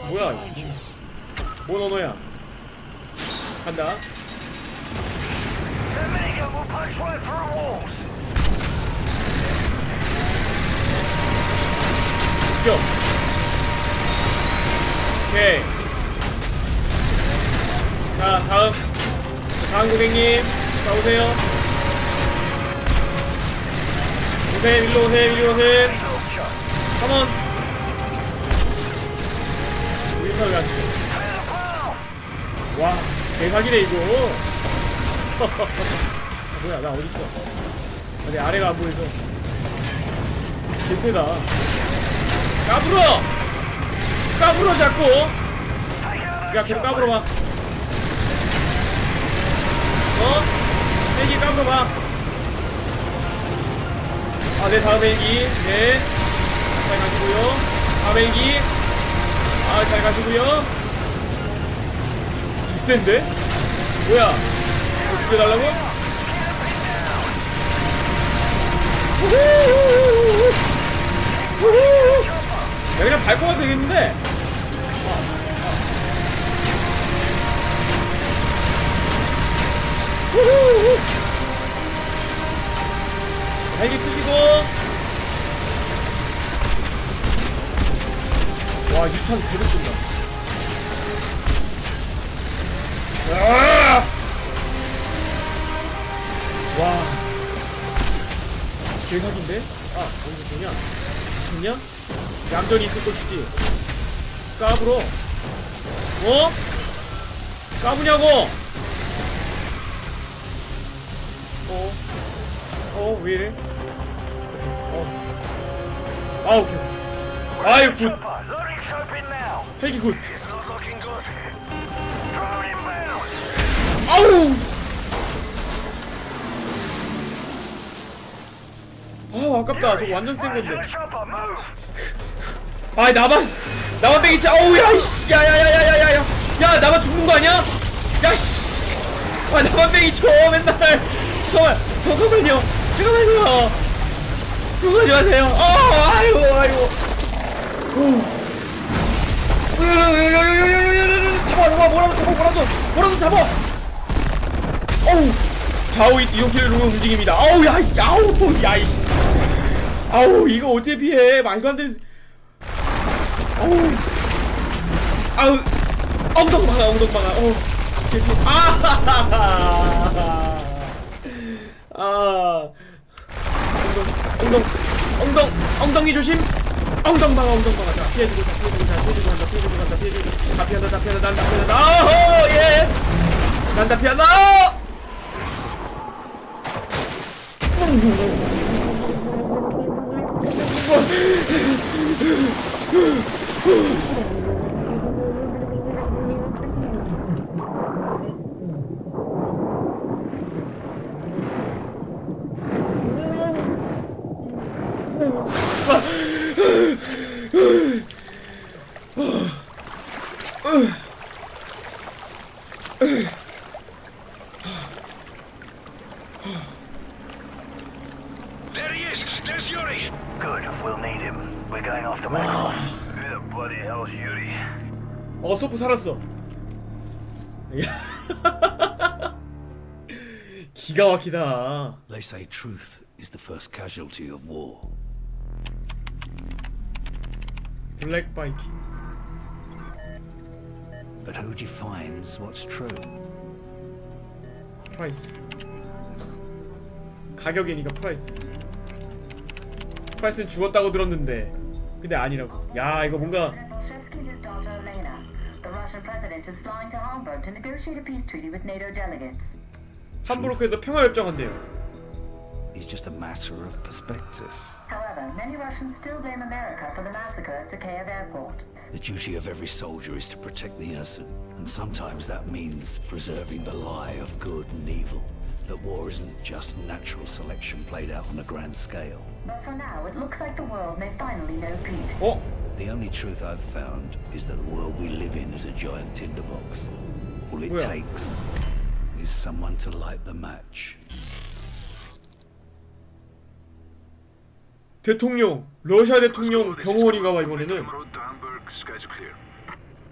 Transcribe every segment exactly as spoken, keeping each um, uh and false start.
뭐야 이거. 뭔 언어야. 간다. 웃겨. 오케이. 자 다음 다음 고객님 자 오세요. 오셈 일로 오셈 일로 오셈. 컴온. 우리가 왜 안돼. 와 대박이네 이거. 아, 뭐야 나 어딨어. 아, 내 아래가 안 보여서 개쎄다. 까불어! 까불어 자꾸! 야 계속 까불어봐. 어? 헬기 까불어봐. 아 네 다음 헬기 네 잘 가시고요. 다음 헬기 아 잘 가시고요. 비싼데? 뭐야 이거 죽여달라고? 야 그냥 밟고 가도 되겠는데? 헬기 푸시고. 와 유탄 계속 쏜다. 와 대박인데? 아 어디서 쏘냐? 미쳤냐? 얌전히 있을 것이지. 까불어. 어? 까부냐고? 어? 어? 왜이래? 어. 아 오케이. 아유 굿. 헬기 굿. 아우. 아 아깝다. 저거 완전 센 건데. 아 나만 나만 빼기치. 아우 야이씨 야야야야야야야. 야 나만 죽는 거 아니야? 야씨. 아 나만 빼기쳐 맨날. 잠깐만 잠깐만요. 잠깐만요. 죽어가지 마세요. 어 아이고 아이고. 오. 잡아 잡아 뭐라도 잡아 뭐라도 뭐라도 잡아. 어우 좌우 이동키를 누르는 움직임이다. 아우 야이씨 아우 야이씨. 아우 이거 어떻게 피해. 말도 안 되는. 아우 아우 엉덩 박아 엉덩 박아. 어 아하하하. 아 엉덩 엉덩 엉덩이 조심. 엉덩 박아 엉덩 박아. 자 피해주고 자 피해주고 자 피해주고 간다 피해주고 간다 피해주고 다 피한다 다 피한다 난다 피한다. 아호 예스 난다 피한다. There he is. There's Yuri. Good. We'll need him. We're going after Macron. Who the bloody hell's Yuri? 어 소프 살았어. 기가 막히다. They say truth is the first casualty of war. 블랙 바이킹. But who defines what's true? 프라이스. 가격이니까 프라이스. 프라이스는 죽었다고 들었는데 근데 아니라고. 야 이거 뭔가 함부르크에서 평화협정한대요. It's just a matter of perspective. However, many Russians still blame America for the massacre at Zakhaev Airport. The duty of every soldier is to protect the innocent, and sometimes that means preserving the lie of good and evil. That war isn't just natural selection played out on a grand scale. But for now, it looks like the world may finally know peace. 어? The only truth I've found is that the world we live in is a giant tinderbox. All it 뭐야? takes is someone to light the match. 대통령, 러시아 대통령 경호원인가봐 이번에는.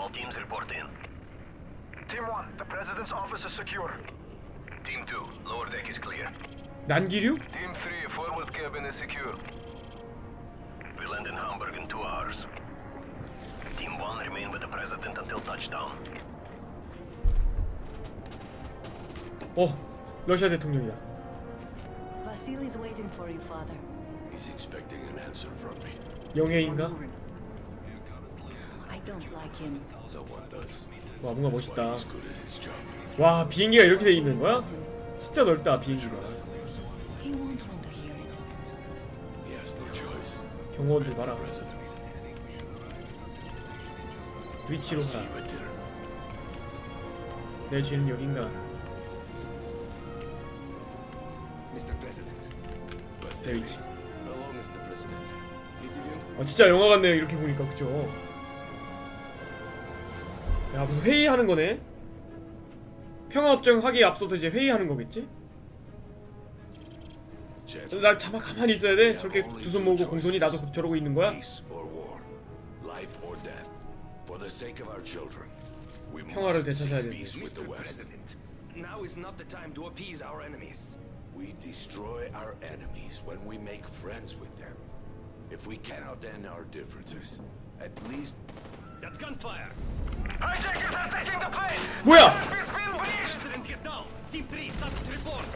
All teams report in. Team one, the president's office is secure. Team two, lower deck is clear. 난기류? Team three, forward cabin is secure. We land in Hamburg in two hours. Team one, remain with the president until touchdown. 어, 러시아 대통령이다. Vasily's waiting for you, father. He's expecting an answer from me. 영예인가? I don't like him. No one does. 와, 뭔가 멋있다. He's good at his job. 와, 비행기가 이렇게 돼 있는 거야? 진짜 넓다, 비행기가. He won't want to hear it. He has no choice. 경호원들 봐라. President. 위치로 See 가라. you at dinner. 내 쥐는 여긴가? Mr. President. 내 위치. Hello, Mr. President. President. 아, 진짜 영화 같네요, 이렇게 보니까. 그쵸? 야, 무슨 회의하는 거네? 평화협정 하기에 앞서서 이제 회의하는 거겠지? 나 가만, 가만히 있어야 돼? 저렇게 두 손 모으고 공손히 나도 저러고 있는 거야? Peace or war, life or death, for the sake of our children. We 평화를 must 되찾아야 seek 되는데. peace with the West. Now is not the time to appease our enemies. We destroy our enemies when we make friends with them. If we cannot end our differences, at least That's gunfire. Hijackers are taking the plane! 뭐야! We've been breached! President, get down. Team three, status report.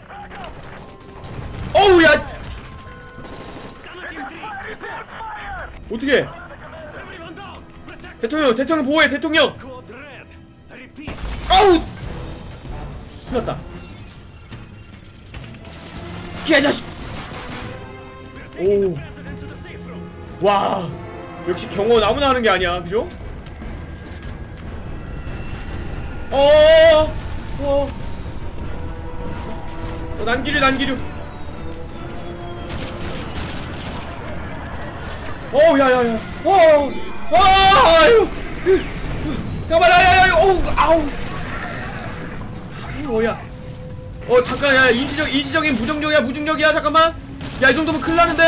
어우, 야! Gunner team three, report. 어떻게? Everyone down. Protect. 대통령, 대통령 보호해, 대통령! Code red. Repeat. 아우! 큰일났다. 개자식! 오, President to the safe room. 와, 역시 경호는 아무나 하는 게 아니야, 그죠? 어, 어, 어, 난기류, 난기류. 어, 야야야, 어, 아, 아유, 잠깐만, 야야야, 어우, 아우, 이거 뭐야? 어, 잠깐, 야, 이지적, 이지적인 무중력이야, 무중력이야, 잠깐만. 야, 이 정도면 큰일 나는데.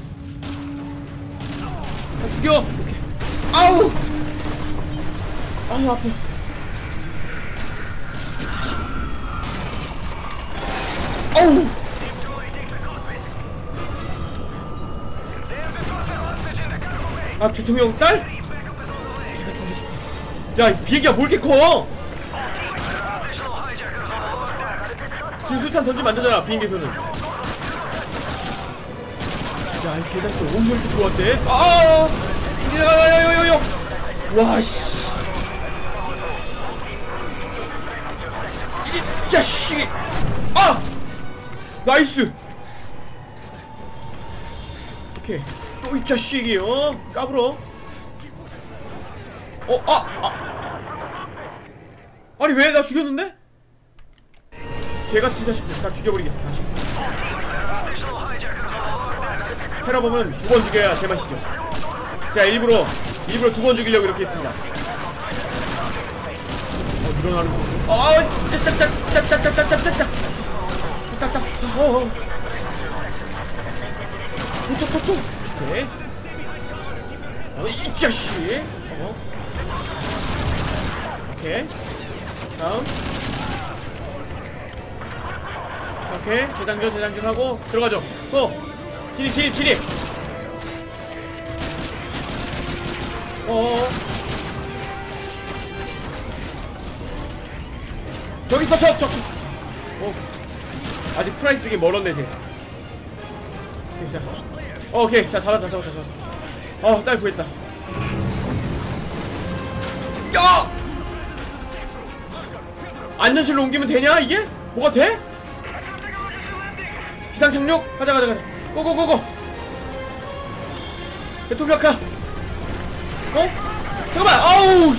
아, 죽여. 오케이. 아우, 아우, 아파. 어우! 아, 대통령 딸? 개같은 자식. 야, 이 비행기가 뭘 이렇게 커? 지금 수탄 던지면 안 되잖아, 비행기에서는. 야, 이 개자식들 어디서 이렇게 들어왔대? 아! 야야야야야야! 와, 씨. 이 자식이! 아! 나이스! 오케이. 또 이 자식이, 어? 까불어. 어, 아! 아! 아니, 왜? 나 죽였는데? 개같은 자식들 다 죽여버리겠어, 다시. 테러 보면 두 번 죽여야 제맛이죠. 자, 일부러, 일부러 두 번 죽이려고 이렇게 했습니다. 어, 일어나는 거. 아, 짝짝짝짝짝짝짝짝짝짝. 딱딱. 어, 어. 톡톡톡톡. 오케이. 어, 이 자식. 어. 오케이. 다음. 오케이. 재장전, 재장전 하고 들어가죠. 또. 진입, 진입, 진입. 어어. 저기 있어, 저, 저. 어. 아직 프라이스 되게 멀었네, 쟤. 오케이, 자. 어, 오케이. 자, 잡았다, 잡았다, 잡았다. 어, 딸 구했다. 야! 안전실로 옮기면 되냐, 이게? 뭐가 돼? 비상 착륙? 가자, 가자, 가자. 고고고고! 대통령 가! 어? 잠깐만! 아우!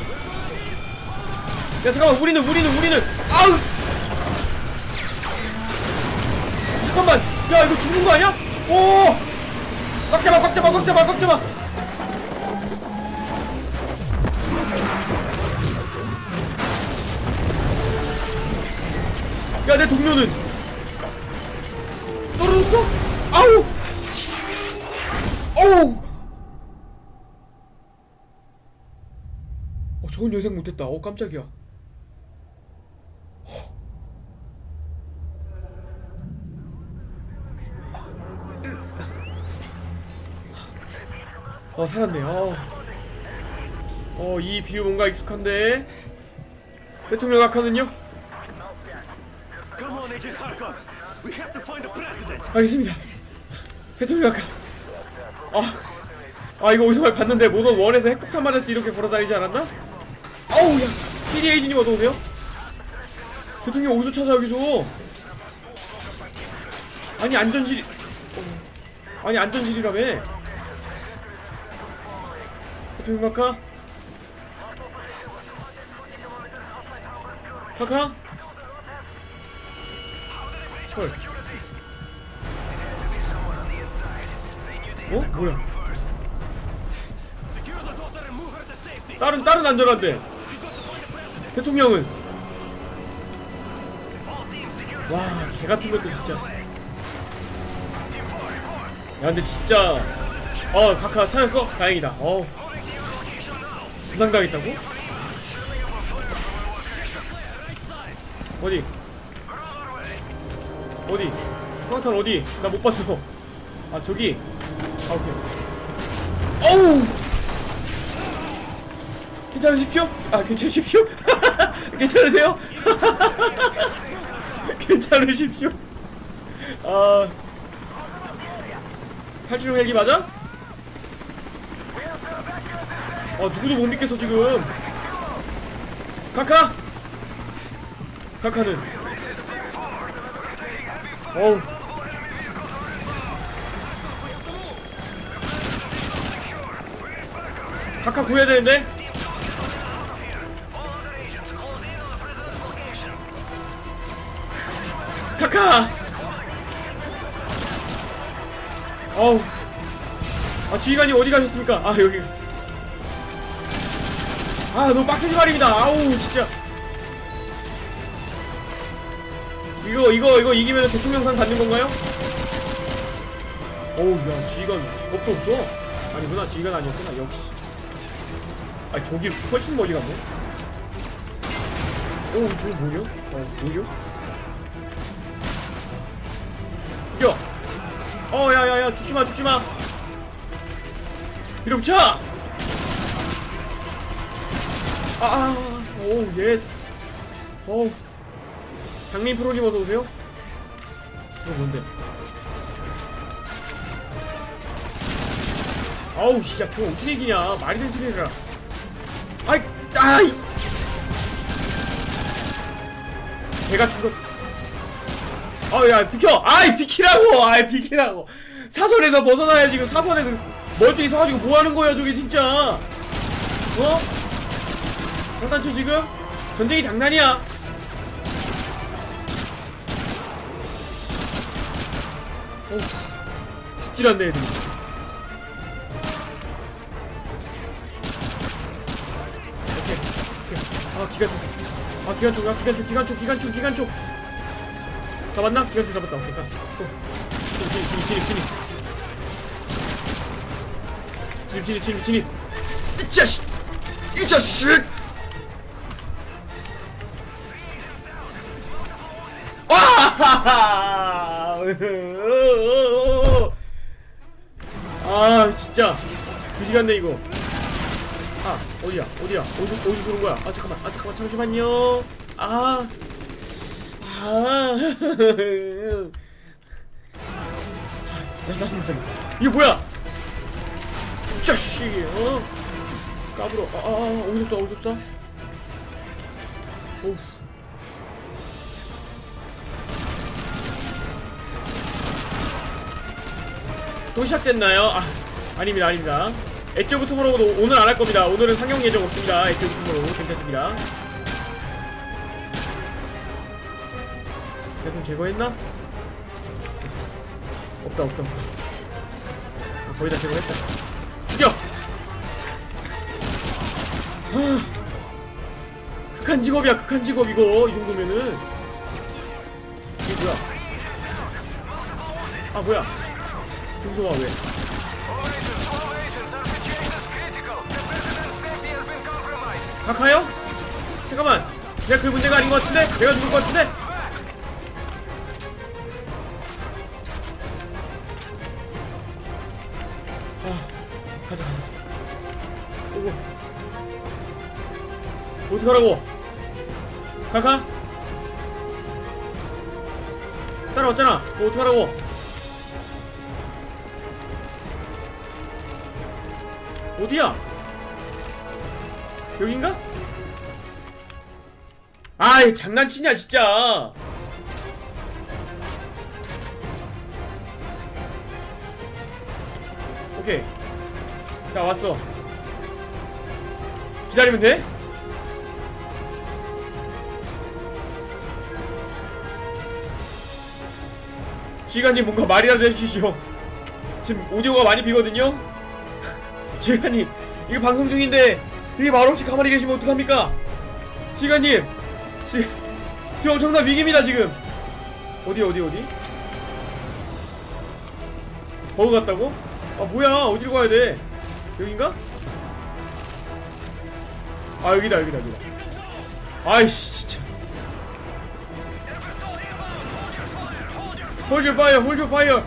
야, 잠깐만, 우리는, 우리는, 우리는! 아우! 잠깐만! 야, 이거 죽는 거 아니야? 오! 꽉 잡아, 꽉 잡아, 꽉 잡아, 꽉 잡아! 야, 내 동료는! 떨어졌어? 아우! 어우! 어, 저건 예상 못했다. 어, 깜짝이야. 어, 살았네. 어, 어, 이 비유 뭔가 익숙한데. 대통령 아카는요? Come on, Agent Kharkov. We have to find the president. 알겠습니다. 대통령 아카. 아, 아 이거 어디서 많이 봤는데 모던 원에서 핵폭탄 맞을 때 이렇게 걸어다니지 않았나? 아우 야, 피디 에이지님 어서 오세요. 대통령 어디서 찾아 여기서? 아니 안전실, 어, 아니 안전실이라며. 대통령 아카. 아카. 헐. 어? 뭐야? Secure the daughter and move her to safety. 딸은 딸은 안전한데 대통령은 와 개같은 것도 진짜. 야 근데 진짜 어 카카 찾았어? 다행이다. 어 부상당했다고? 어디? 어디? 황탄 어디? 나 못 봤어. 아 저기. 아 오케이. 어우! 괜찮으십시오? 아 괜찮으십시오? 괜찮으세요? 괜찮으십시오? 아 탈출용 헬기 맞아? 아 누구도 못 믿겠어 지금. 카카! 카카는 어우 카카 구해야 되는데? 카카! 어우 아 지휘관이 어디 가셨습니까? 아 여기. 아 너무 빡세지 말입니다. 아우 진짜 이거 이거 이거 이기면 대통령상 받는 건가요? 어우 야 지휘관 겁도 없어. 아니구나 지휘관 아니었구나 역시. 아 저기 훨씬 멀리 갔네. 오 저거 뭐냐? 어 뭐냐? 죽여! 어 야야야 죽지마 죽지마. 밀어붙여! 아아 오 예스. 어우 장민 프로님 어서오세요. 이거 뭔데? 아우 진짜 저거 어떻게 이기냐. 말이 되는 소리 해라. 아이 아이 개같은 거. 아야 비켜. 아이 비키라고. 아이 비키라고. 사선에서 벗어나야. 지금 사선에서 멀쩡히 서가지고 뭐하는 거야 저게 진짜. 어? 장난쳐 지금? 전쟁이 장난이야. 어우 죽질 않네 애들이. 오케이 오케이. 아 기관총. 아 기관총. 아 기관총 기관총 기관총 기관총 잡았나? 기관총 잡았다. 오케이 가. 또 진입 진입 진입 진입 진입 진입 진입 진입. 이 자식 이 자식. 와하하하. 아 진짜 두 시간네 이거. 아 어디야 어디야 어디 어디 쏘는 거야? 아 잠깐만 아 잠깐만 잠시만요. 아 아 진짜 짜증나. 이거 뭐야? 자식 어 까불어. 아, 아 어디서 쏴 어디서 쏴? 오우 또 시작됐나요? 아 아닙니다 아닙니다. 엣저브 투모로우도 오늘 안 할 겁니다. 오늘은 상영 예정 없습니다. 엣저브 투모로우 괜찮습니다. 내가 좀 제거했나? 없다 없다 없다. 아, 거의 다 제거했다. 죽여! 아, 극한 직업이야 극한 직업 이거. 이 정도면은 이게 뭐야? 아 뭐야? 중소가 왜? All agents, all agents, our situation is critical. The president's safety has been compromised. 가카요? 잠깐만, 내가 그 문제가 아닌 것 같은데? 내가 죽을 것 같은데? 아, 가자 가자. 오고. 어떡하라고? 가카? 따라왔잖아. 뭐 어떡하라고? 어디야? 여긴가? 아이, 장난치냐 진짜. 오케이, 자 왔어. 기다리면 돼? 지휘관님 뭔가 말이라도 해주시죠. 지금 오디오가 많이 비거든요? 지휘관님 이거 방송 중인데 이게 말없이 가만히 계시면 어떡합니까? 지휘관님 지, 지금 엄청난 위기입니다 지금. 어디 어디 어디? 버그 같다고? 아 뭐야, 어디로 가야돼? 여긴가? 아 여기다 여기다 여기다. 아이씨 진짜. 홀드 파이어 홀드 파이어.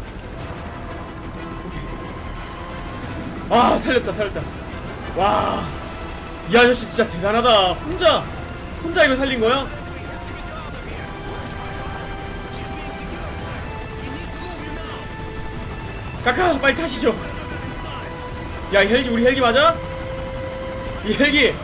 아 살렸다 살렸다. 와, 이 아저씨 진짜 대단하다. 혼자 혼자 이거 살린 거야? 카카 빨리 타시죠. 야, 이 헬기 우리 헬기 맞아? 이 헬기.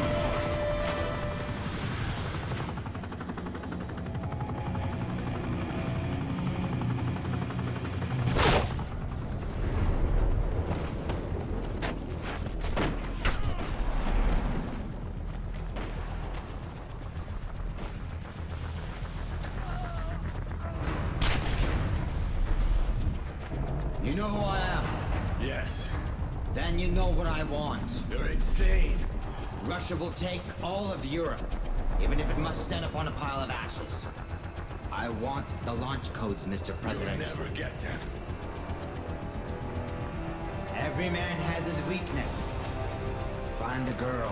You know who I am? Yes. Then you know what I want. You're insane. Russia will take all of Europe, even if it must stand upon a pile of ashes. I want the launch codes, Mister President. You'll never get them. Every man has his weakness. Find the girl.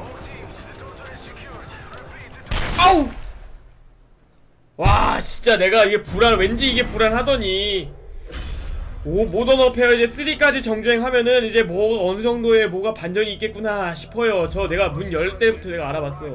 아우! 와 진짜 내가 이게 불안, 왠지 이게 불안하더니 오, 모던 어페어 이제 쓰리까지 정주행하면은 이제 뭐 어느 정도의 뭐가 반전이 있겠구나 싶어요. 저 내가 문 열 때부터 내가 알아봤어.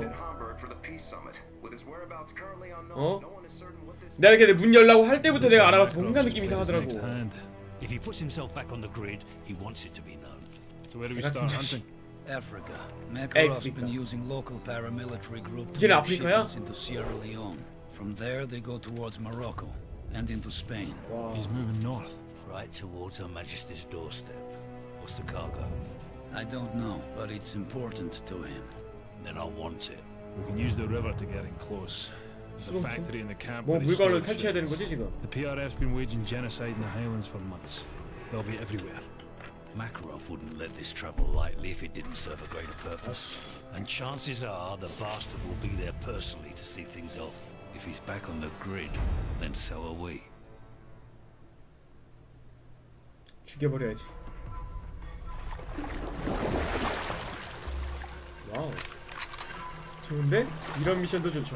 어? 내가 이렇게 문 열라고 할 때부터 내가 알아봤어. 뭔가 느낌이 이상하더라고. If he puts himself back on the grid, he wants it to be known. So where do we start hunting? Africa. Makarov's Africa. been using local paramilitary groups 이제는 to move 아프리카야? shipments into Sierra Leone. From there, they go towards Morocco and into Spain. 와. He's moving north. Right towards Her Majesty's doorstep. What's the cargo? I don't know, but it's important to him. Then I want it. We can use the river to get in close. The 수동- factory and the camp. 뭐 where they 물건을 store 탈취해야 되는 shipments. 거지 지금? The P R F's been waging genocide in the Highlands for months. They'll be everywhere. Makarov wouldn't let this travel lightly if it didn't serve a greater purpose. And chances are the bastard will be there personally to see things off. If he's back on the grid, then so are we. 죽여버려야지. 와우, 좋은데? 이런 미션도 좋죠.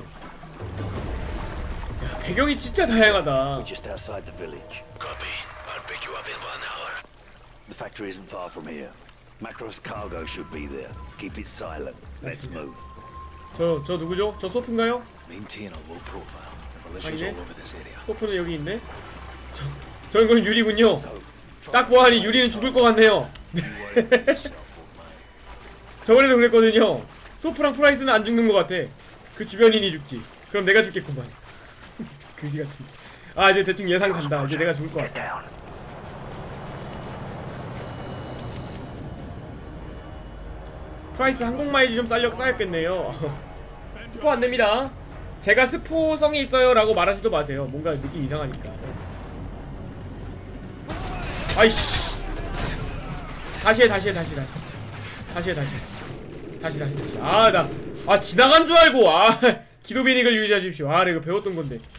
야, 배경이 진짜 다양하다. We're just outside the village. Copy. I'll pick you up in one hour. The factory isn't far from here. Makarov's cargo should be there. Keep it silent. Let's move. 저, 저 누구죠? 저 소프인가요? Maintain a low profile. The militia's 아니네. all over this area. 소프는 여기 있네. 저, 저건 건 유리군요. 딱 보아하니 유리는 죽을 것 같네요. 저번에도 그랬거든요. 소프랑 프라이스는 안 죽는 것 같아. 그 주변인이 죽지. 그럼 내가 죽겠구만. 그지 같은. 아 이제 대충 예상 간다. 이제 내가 죽을 것 같다. 프라이스 항공마일이 좀 쌓여, 쌓였겠네요. 스포 안됩니다. 제가 스포성이 있어요 라고 말하지도 마세요. 뭔가 느낌 이상하니까. 아이씨. 다시해 다시해 다시 다시 다시해 다시 다시 다시 다시. 아 나 아 지나간 줄 알고. 아 기도 비닉을 유지하십시오. 아 내가 배웠던 건데.